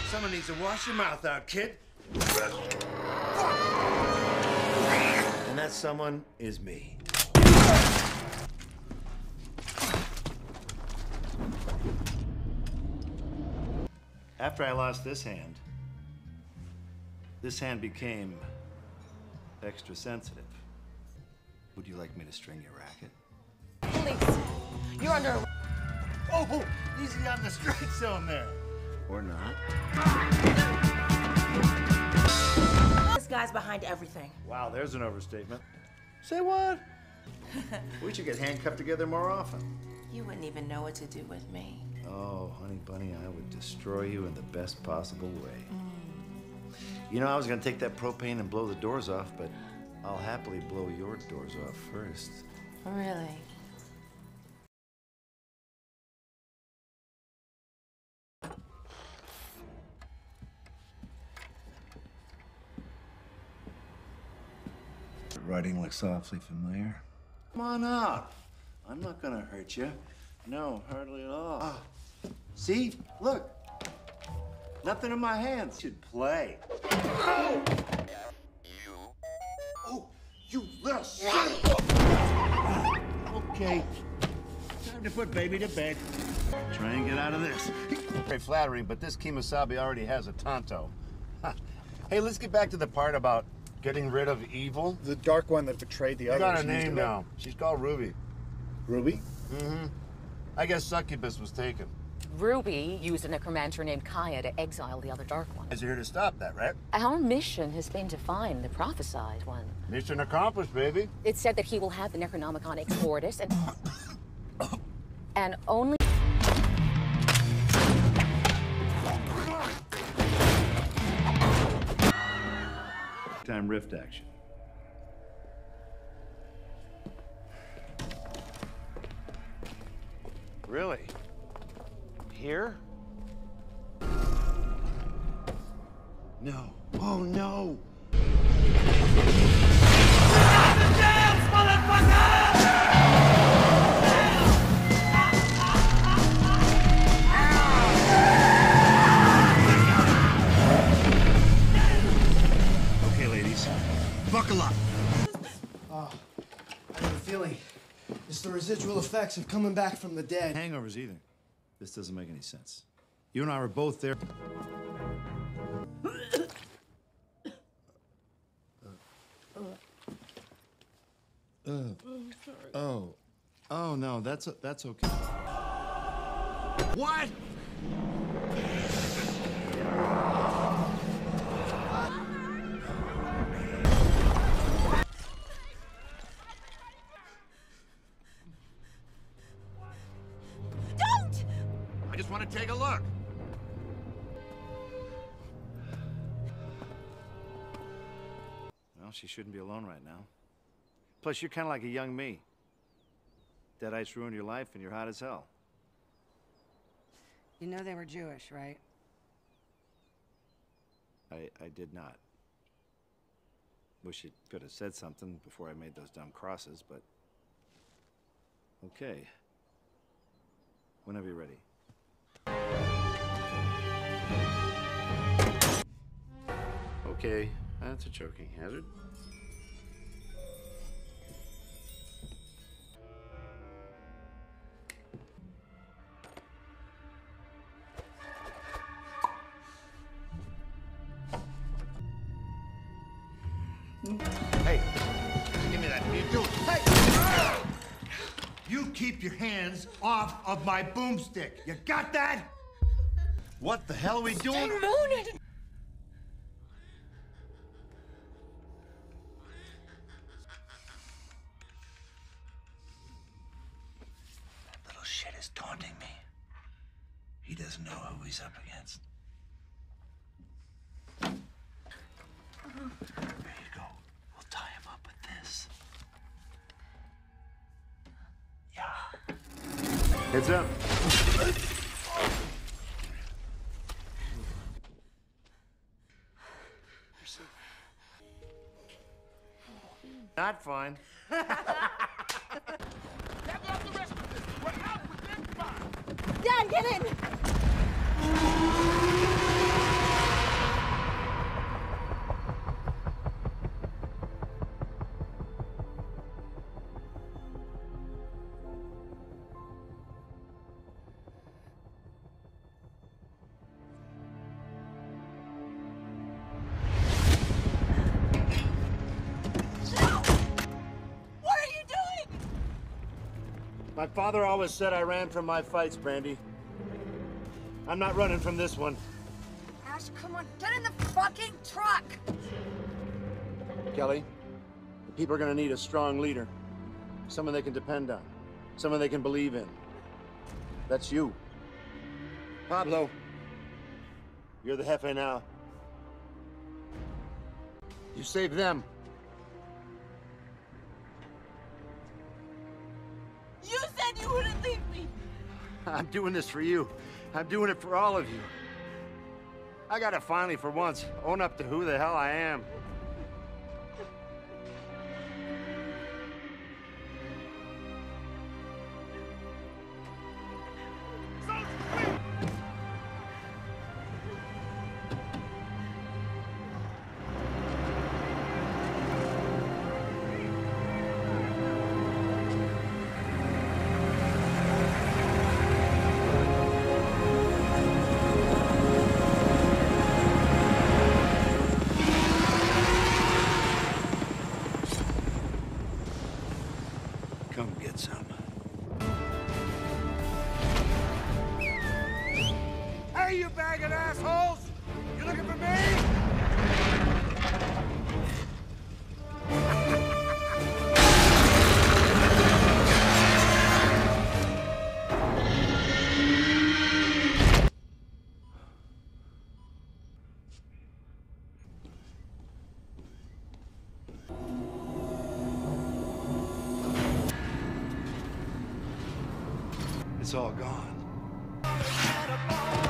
Someone needs to wash your mouth out, kid. And that someone is me. After I lost this hand became extra sensitive. Would you like me to string your racket? Police, you're under arrest. Oh, easy on the straight zone there. Or not. This guy's behind everything. Wow, there's an overstatement. Say what? We should get handcuffed together more often. You wouldn't even know what to do with me. Oh, honey bunny, I would destroy you in the best possible way. You know, I was gonna take that propane and blow the doors off, but I'll happily blow your doors off first. Really? The writing looks awfully familiar. Come on out. I'm not gonna hurt you. No, hardly at all. See? Look. Nothing in my hands. You should play. Oh! Oh, you little son! Okay. Time to put baby to bed. Try and get out of this. Very flattering, but this Kemosabe already has a Tonto. Hey, let's get back to the part about getting rid of evil. The dark one that betrayed the others. Got a name now. She's called Ruby. Ruby? Mm-hmm. I guess Succubus was taken. Ruby used a necromancer named Kaya to exile the other Dark One. Is here to stop that, right? Our mission has been to find the prophesied one. Mission accomplished, baby. It said that he will have the Necronomicon Exportus and only... Time rift action. Really? Here? No. Oh, no! Okay, ladies. Buckle up. Oh, I have a feeling it's the residual effects of coming back from the dead. Hangovers either. This doesn't make any sense. You and I were both there. Oh no, that's okay. What? Don't! I just want to take a look. Well, she shouldn't be alone right now. Plus, you're kind of like a young me. Deadites ruined your life and you're hot as hell. You know they were Jewish, right? I did not. Wish you could have said something before I made those dumb crosses, but... Okay. Whenever you're ready. Okay, that's a choking hazard. Hey, give me that. What are you doing? Hey! You keep your hands off of my boomstick. You got that? What the hell are we doing? Moonin! That little shit is taunting me. He doesn't know who he's up against. There you go. We'll tie him up with this. Yeah. Heads up. Not fine. Dad, get in! My father always said I ran from my fights, Brandy. I'm not running from this one. Ash, come on, get in the fucking truck! Kelly, the people are gonna need a strong leader. Someone they can depend on. Someone they can believe in. That's you. Pablo, you're the jefe now. You save them. You said you wouldn't leave me. I'm doing this for you. I'm doing it for all of you. I gotta finally, for once, own up to who the hell I am. Come get some. Hey, you bag of assholes! You looking for me? It's all gone.